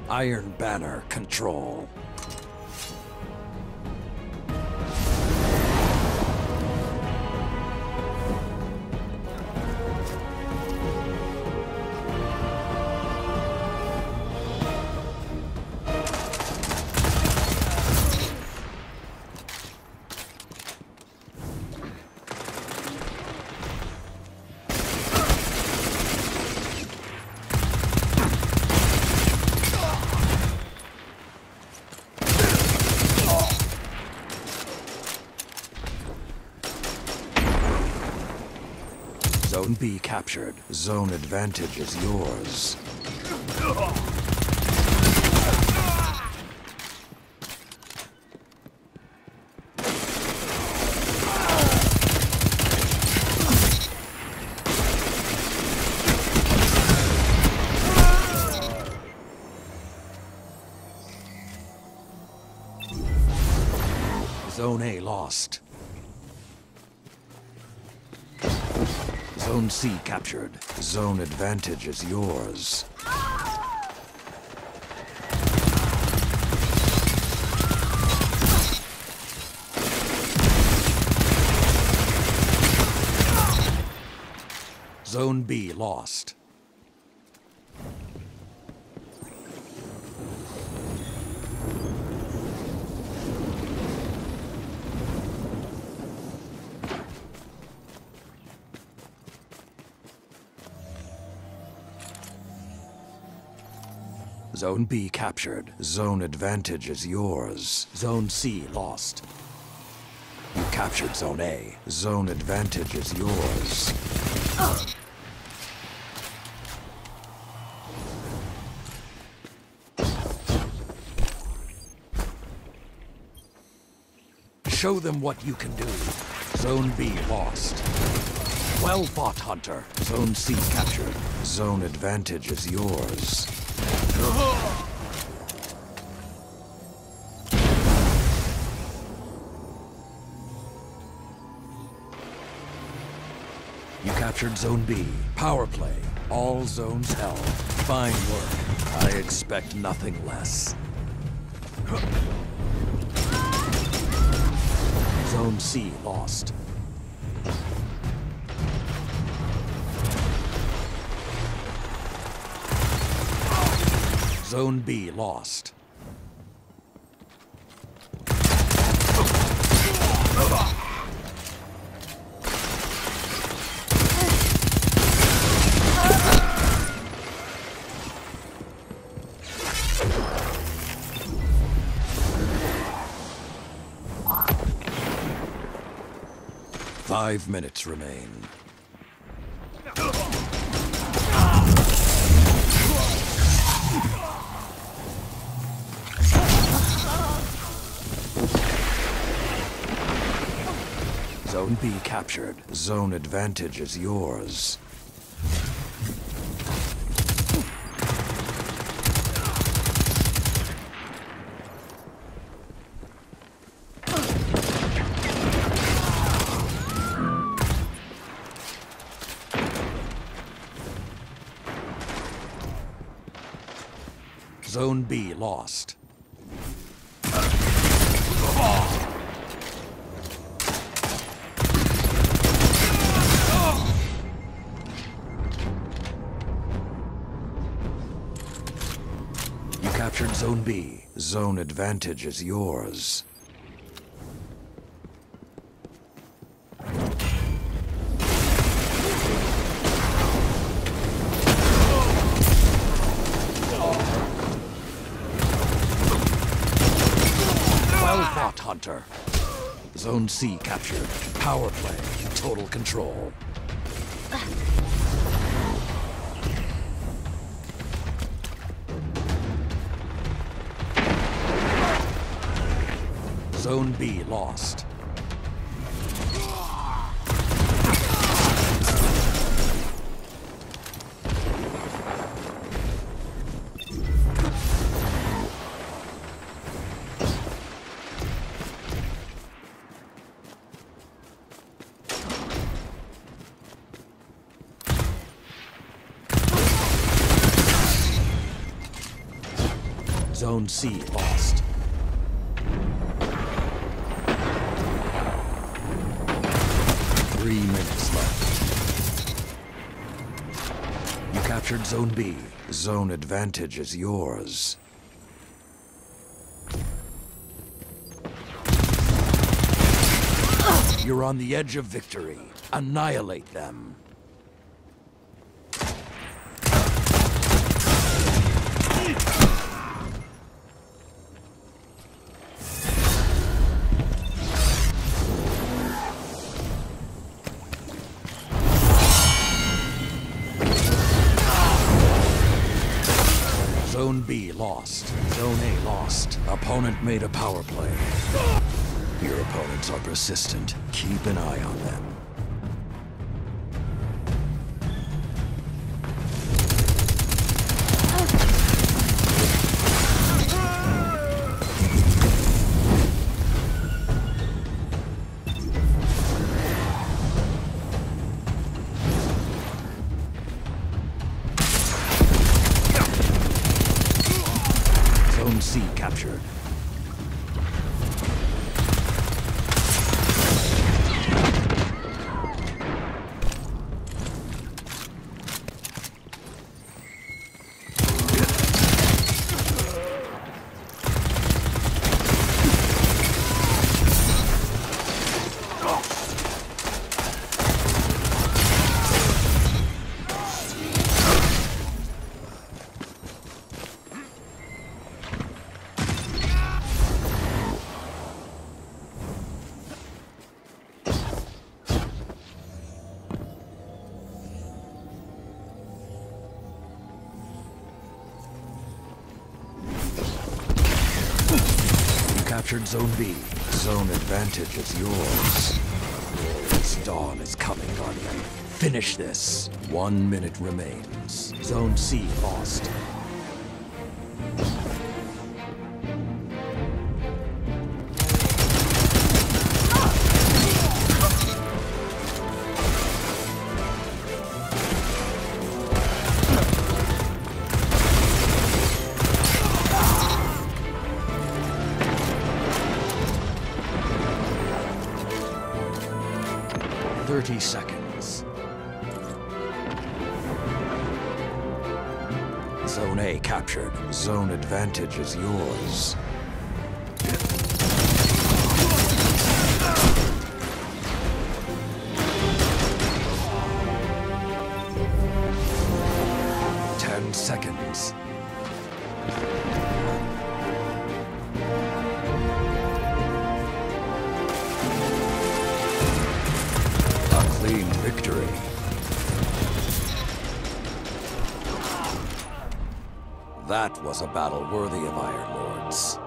Iron Banner control. Zone B captured. Zone advantage is yours. Zone A lost. Zone C captured. Zone advantage is yours. Zone B lost. Zone B captured. Zone advantage is yours. Zone C lost. You captured Zone A. Zone advantage is yours. Show them what you can do. Zone B lost. Well fought, Hunter. Zone C captured. Zone advantage is yours. You captured Zone B. Power play. All zones held. Fine work. I expect nothing less. Zone C lost. Zone B lost. Five minutes remain. Zone B captured. Zone advantage is yours. Zone B lost. You captured Zone B. Zone advantage is yours. Hunter. Zone C captured. Power play. Total control. Zone B lost. Zone C lost. Minutes left. You captured Zone B. Zone advantage is yours. You're on the edge of victory. Annihilate them. Zone B lost. Zone A lost. Opponent made a power play. Your opponents are persistent. Keep an eye on them. Zone C captured. Captured Zone B. Zone advantage is yours. Glorious dawn is coming, Guardian. Finish this. 1 minute remains. Zone C lost. Seconds. Zone A captured. Zone advantage is yours. Ten seconds. Clean victory. That was a battle worthy of Iron Lords.